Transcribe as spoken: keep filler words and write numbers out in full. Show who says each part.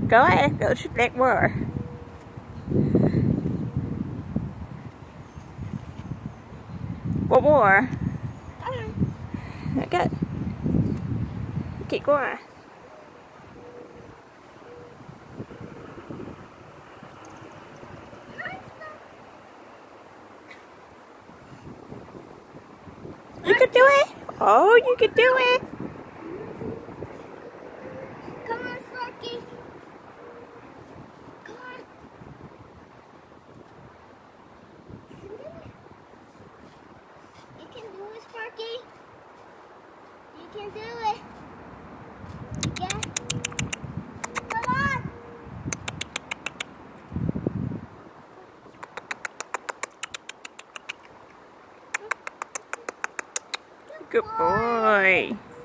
Speaker 1: Go ahead, go to that more. What more? Okay. Keep going. You can do it. Oh, you can do it.
Speaker 2: Come on, Sparky. Come on. You can do it, Sparky. You can do it. Yeah. Come on.
Speaker 1: Good boy.